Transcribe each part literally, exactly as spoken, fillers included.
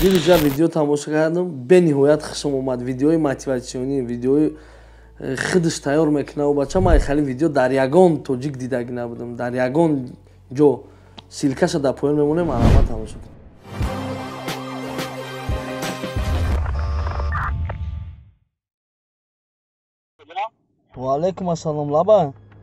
дирижа видео тамошо кардам бениҳоят хушам омад видеои мотиватсионӣ видеои худаш тайёр мекунад бача ман хали видео дар ягон тоҷик дидаги набудам дар ягон ҷо силкаша дар поён мемонем алама тамошо кунам ва алайкум ассалом лаба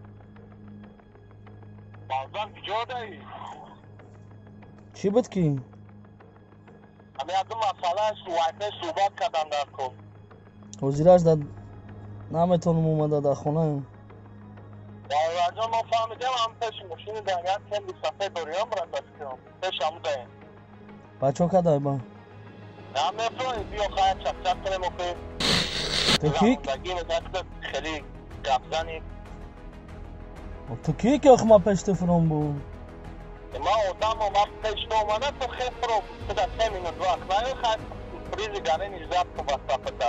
базар куҷодаи чӣ буд ки ҳамин аз масъалаи вайфай суҳбат кардам дар кор ҳозираш дар наметонам омада дар хона раҷо ман фаҳмидам ҳам пеши мошини дар як кемби сафед дориам ратаскиам пеш ҳамудаем бачо кадай ба ҳам мефрои биё хая чакчак кунем охи ту ки хеле гапзани ту ки ки охи ман пешти фуром бу ман одаму ман пешти омада ту хел фуром туда се минут вақт наё хай призи гарени зад ку ба сафеда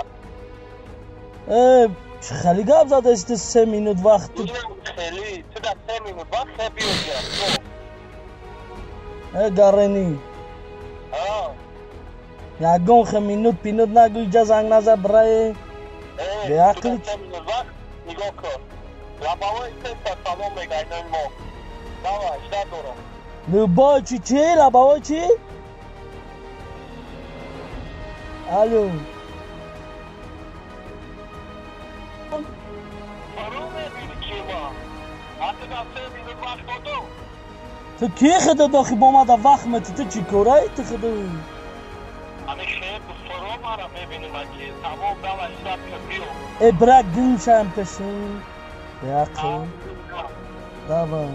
э хеле гап задасти се минут вақт хеле туда се минут вақт хе биё гирам э гарени ягон хе минут пинут нагӯ иҷа занг назад брае беақли нигоҳ кун лабавои теста салом мегайнаи мо давай шта дорам любой чи чи лабавой чи алло фаро мебини ки ма ҳатто дар се минут вақт доду ту ки худо дохи бомада вақт мети ту чӣ кораи ту худо ҳамин шер фаро мара мебинима ки тамом давай шта биё э брак гимшам пеши беақл давай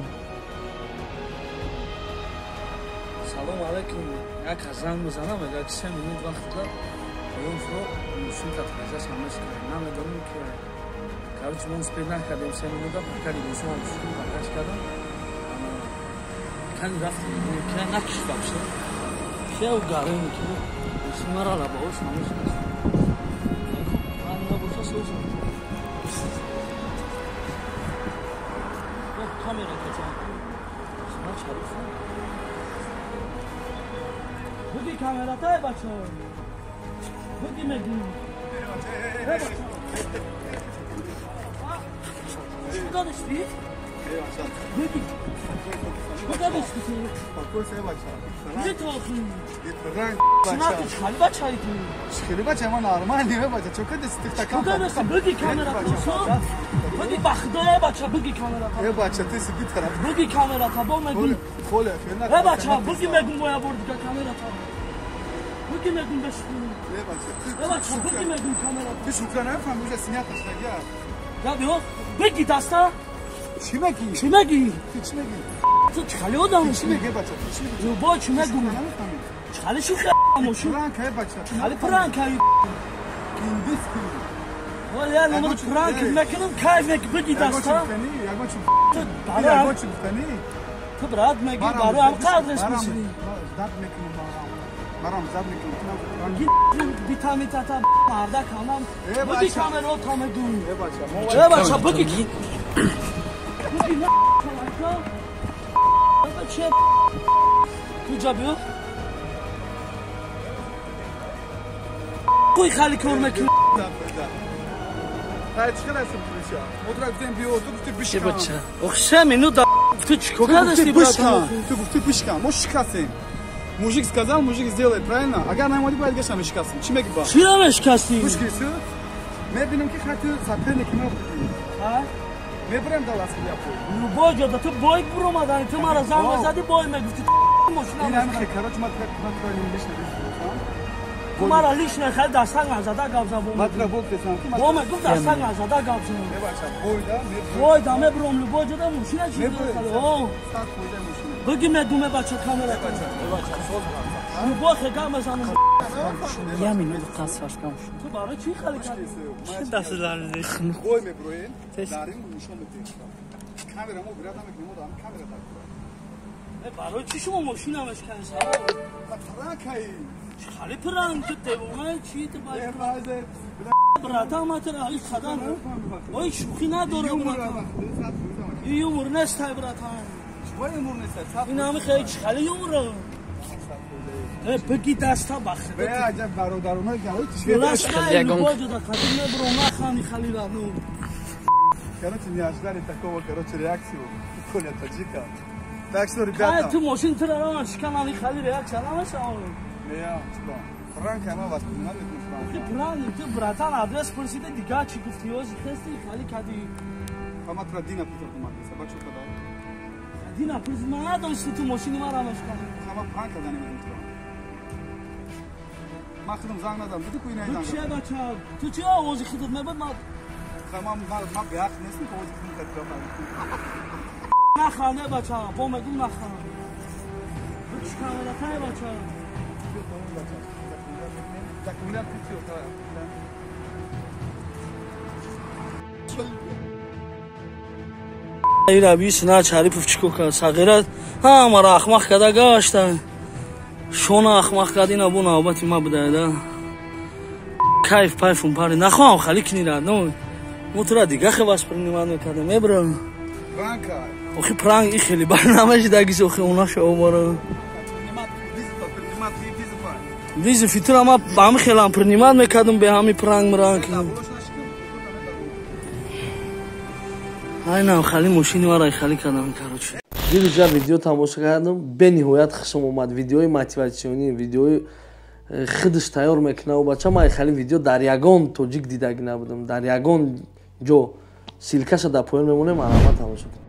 салом алейкум як занг мезанам ягар ки се минут вақт дод оён фуро мушин катқазаш ҳамаш кардем намедонем ки короче мо успеҳ накардем се минута пакади гӯшон шуд пакаш кардам кани рафтем ки накиш бахша хел гарем ки усмара лабаош ҳамаш ан набоша соз камера качан шума шаруф буги камератай бачо буги меги куда дошти буги куда дошти покойся бача где то ранг бача хали бача иди хали бача ман нормальный бача чё кадес ты такая куда дошти буги камера кусо буги бахдоя бача буги камера э бача ты сиди тарaf буги камера таба меги холя фена э бача буги мегу моя бордга камера таба буги мегу дошти э бача э бача буги мегу камера ты шукрана фам уже снято снага да био буги даста чӣ меги чӣ меги ты чӣ меги ту чхали одам чӣ меги бача чӣ меги любой чӣ мегу чхали шуха мошу пранк э бача чхали пранк ай киндис ки оля номер пранк мекунам кайф мек буги даста ягон чӣ бара ягон чӣ бутани ту брат меги бара ам қадреш мешини зад мекунам барам зад мекунам витамин тата марда канам э буги бача камера то мегу э бача э бача буги буги на калайка бача куҷа биё куй хали кор мекунӣ ҳай чӣ қадар субтиша модра гуфтем биё ту гуфти бишкан бача ох се минута ту чӣ кор кардасти брат ту гуфти бишкан мо шикастем мужик сказал мужик сделает правильно агар намоди бояд гаша мешикастем чӣ меги ба чира мешикасти мушкилси мебинам ки хати сапелник мо ха мебарам далас ки япо любой ҷода ту бой буромадан ту мара зан мезади бой мегуфти мошина ин ҳам короче мат мат кардем лишна ту мара лишна хай дастан назада гап забон мат ра бок десам ки бо мегуфт дастан назада гап забон мебаша бойда бой да мебуром любой ҷода мошина чӣ дасали о сат бойда мошина буги медуме бача камера мебаша соз любой хай гап мезанам я минут қасфаш кам ту барои чӣ хали кардӣ чӣ дасталарди бой меброен дарим нишон медем камера мо бират намекунем дам камера так э барои чӣ шумо мошина мешканед пранкай хали пранк ту девона чӣ ту бай э базе брата матра али хадан ой шухи надорам брата юмор нестай брата вай юмор нест сат ин ҳами хеле хали юмор بگی دستا بخشه به عجب برادرانای گروی بلاش تشکیل خیلی باجو دا قدیم برو نخانی خلی رانو Короче, неожиданно такого, короче, реакцию. Коля Таджика. Так что, خیلی ребята, تو ماشین تر ران شکنانی خلی ریاکشن همش آن я, что, Франк, она воспринимает که Франк. پرانی تو براتان آدرس پرسیده دیگه چی گفتی هوزی خستی خالی کدی Хаматра Дина питал ты магазин, собак что тогда? دینا پرسی من نداشتی تو ماشینی من رامش کنی Хама Франка за ними не Махнем зам надам, буду куй تو найдам. چیه بچه تو چی آوازی خیدت میبود ما Хама мал мал гах неси, пози ким катка. نخانه بچه با مگو نخانه تو چی کاملا تای بچه Так, у меня птичье, да. ای ربی سنا چاری پفچکو که ساغیرت ها مرا اخماق کده گاشتن شونا اخماق کده اینا بو نوبتی ما بوده ده کیف پایفون پاری نخواهم خالی کنی را نو موتورا دیگه خیلی باز پرنیمان میکرده میبرم Франка. اوخی پرانگ ای خیلی برنامه جی داگیز اوخی اونا شو بارا ویزی فیتور اما با همه خیلی هم پرنیمان میکردم به همه پرانگ مرانگ کنم айнам хали мошини маро хали кардам карочи дилиҷа видео тамошо кардам бениҳоят хушам омад видеои мотиватсионӣ видеои хидш тайёр мекунаву бача ман хали видео дар ягон тоҷик дидаги набудам дар ягон ҷо силкаша дар поён мемонем марҳамат тамошо кунед